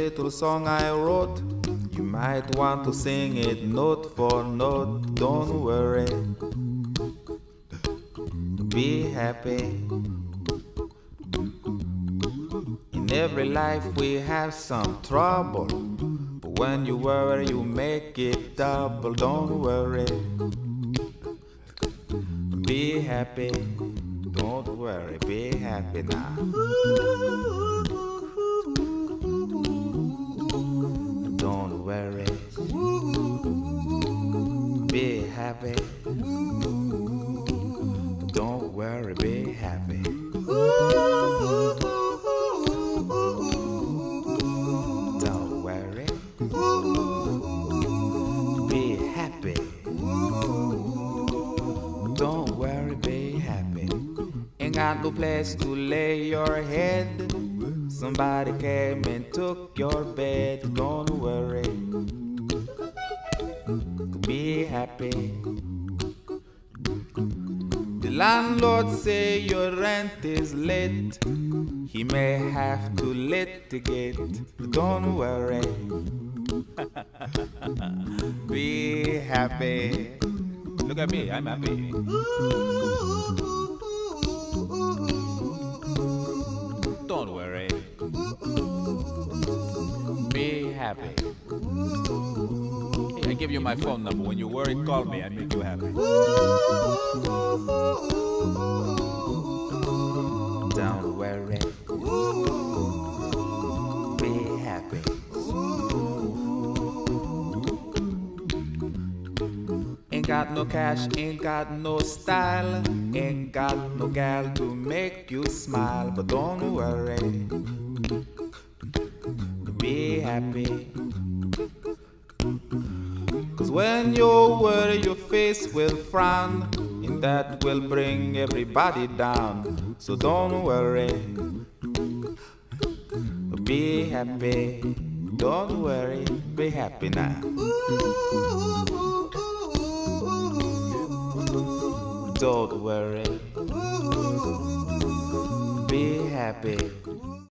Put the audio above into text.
little song I wrote. You might want to sing it note for note. Don't worry, be happy. In every life we have some trouble, but when you worry you make it double. Don't worry, be happy. Don't worry, be happy now. Don't worry, be happy. Don't worry, be happy. Don't worry, be happy. Don't worry, be happy. Ain't got no place to lay your head. Somebody came and took your bed. Don't worry, be happy. The landlord say your rent is late. He may have to litigate. Don't worry, be happy. Look at me, I'm happy. Don't worry, be happy. Hey, I give you my phone number. When you worry, call me. I make you happy. Don't worry, be happy. Ain't got no cash, ain't got no style, ain't got no gal to make you smile. But don't worry, be happy. 'Cause when you worry your face will frown, and that will bring everybody down. So don't worry, be happy. Don't worry, be happy now. Don't worry, be happy.